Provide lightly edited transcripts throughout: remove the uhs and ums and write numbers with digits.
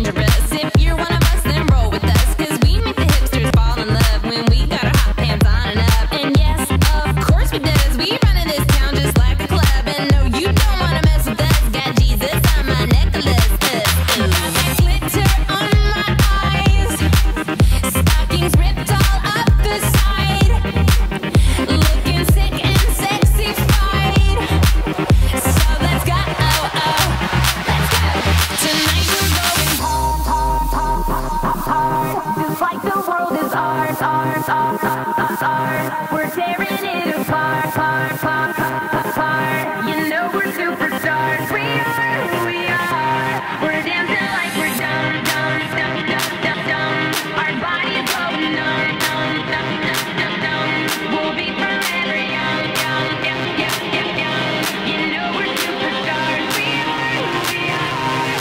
dangerous. If you're one of us, then roll with us, cause we make the hipsters fall in love when we got our hot pants on and up. And yes, of course we does. We run in this town just like a club. And no, you don't wanna mess with us. Got Jesus on my necklace. Got that glitter on my eyes. Stockings ripped all up the side. Looking sick and sexy fried. So let's go, oh, oh, let's go. Tonight we're going home, home, home, home, home. Just like the world is ours, ours, ours, ours, ours. We're tearing it apart, apart, apart, apart. You know we're superstars. We are who we are. We're dancing like we're dumb, dumb, dumb, dumb, dumb, dumb. Our bodies going numb, numb, numb, numb, numb, numb. We'll be forever young, young, young, young, young, young. You know we're superstars. We are who we are.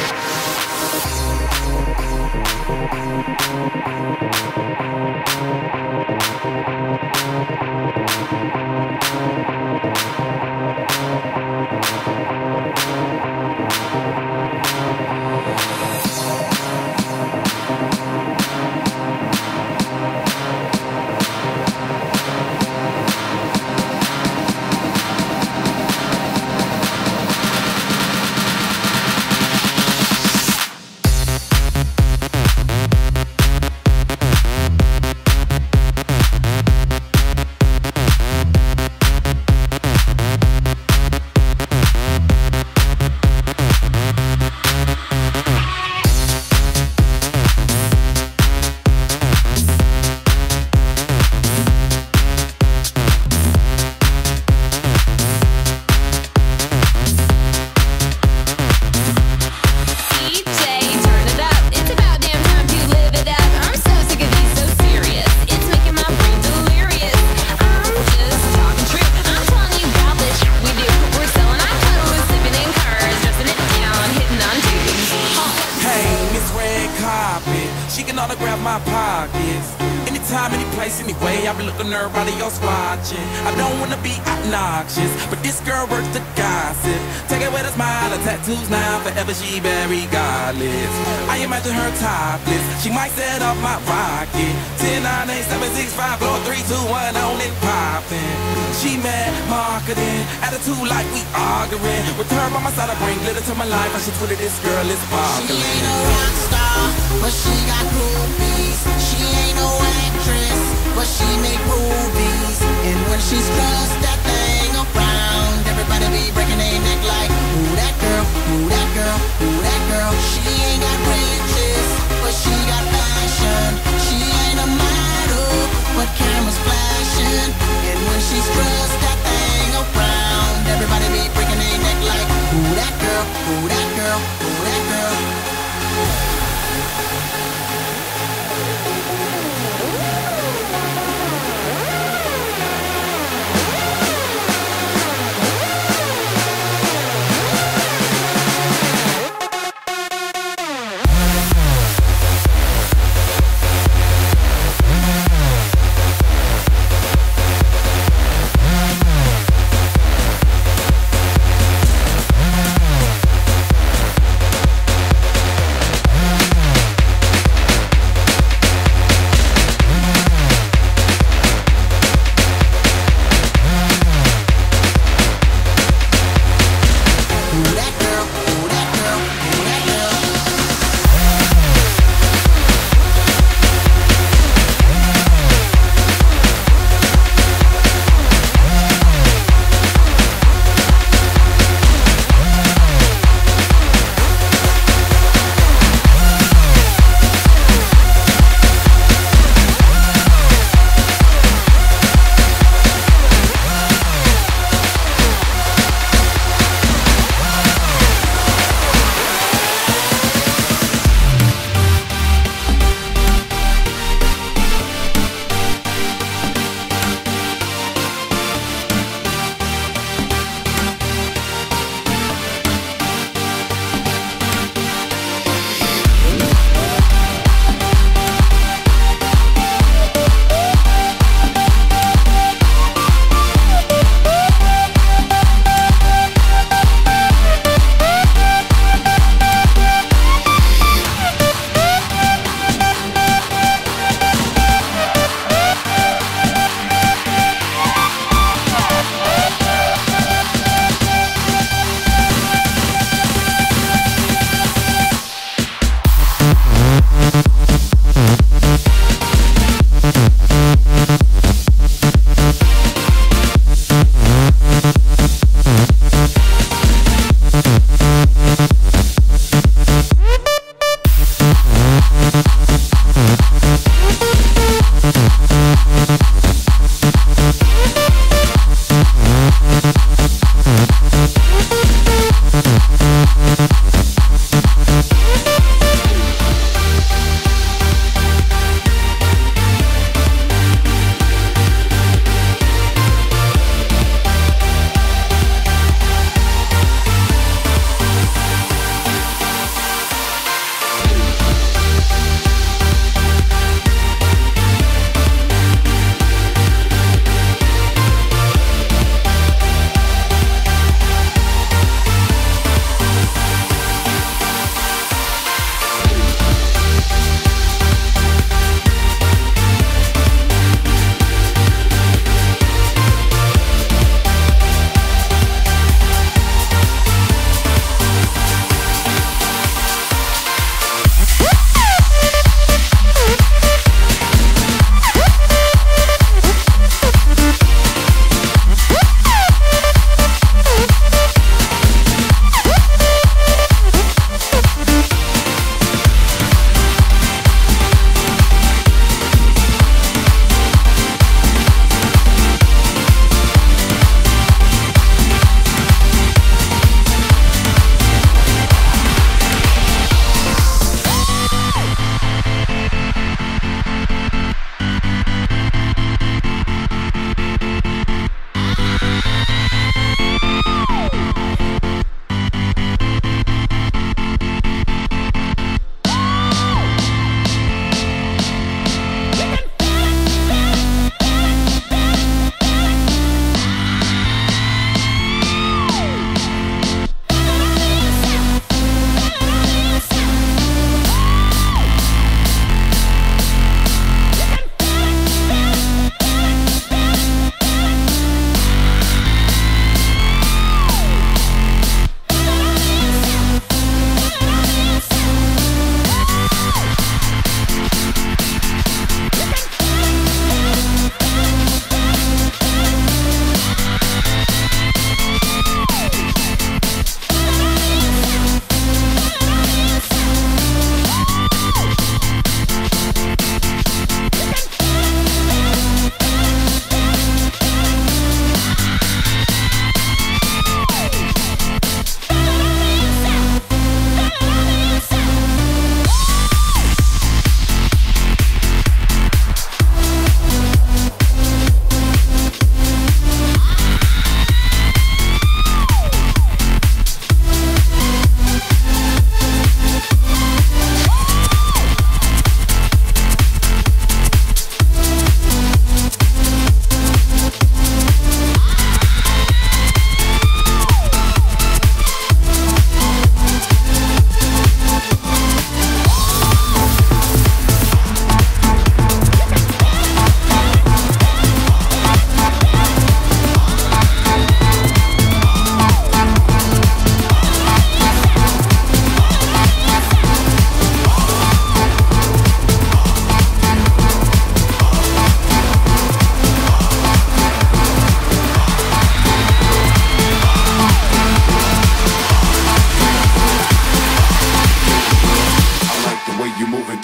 Everybody else watching. I don't wanna be obnoxious, but this girl works the gossip. Take it with a smile, her tattoos now, forever she very godless. I imagine her topless, she might set up my rocket. 10, 9, 8, 7, 6, 5, 4, 3, 2, 1, on it poppin'. She mad marketing, attitude like we arguing. With her by my side, I bring glitter to my life. I should Twitter, this girl is sparkling. She ain't a rock star, but she got groupies. She ain't no actress, but she make movies. And when she strutts that thing around, everybody be breaking their neck like, who that girl, who that girl, who that girl. She ain't got riches, but she got fashion. She ain't a model, but cameras flashing. And when she struts that thing around, everybody be breaking their neck like, who that girl, who that girl, who that girl.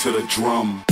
to the drum.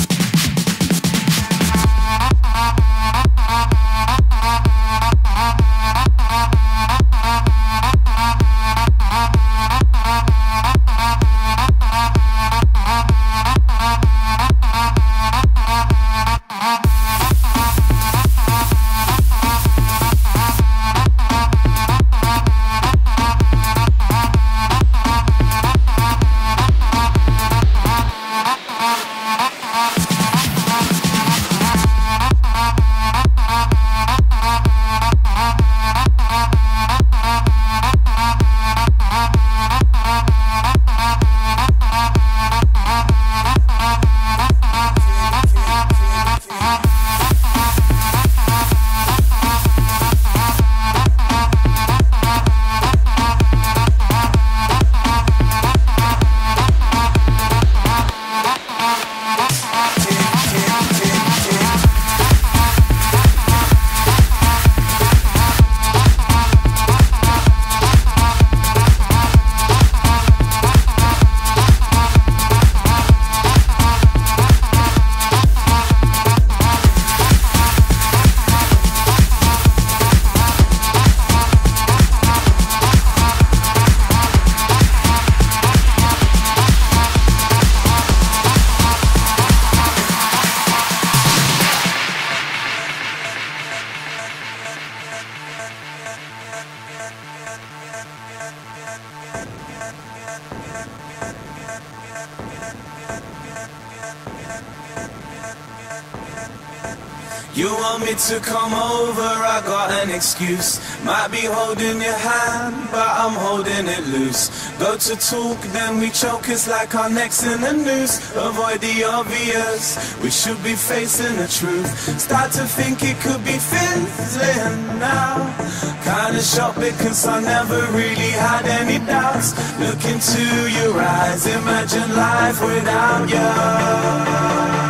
You want me to come over, I got an excuse. Might be holding your hand, but I'm holding it loose. Go to talk, then we choke, it's like our necks in a noose. Avoid the obvious, we should be facing the truth. Start to think it could be fizzling now. Kinda shocked because I never really had any doubts. Look into your eyes, imagine life without you.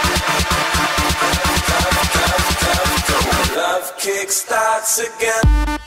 Kickstarts again.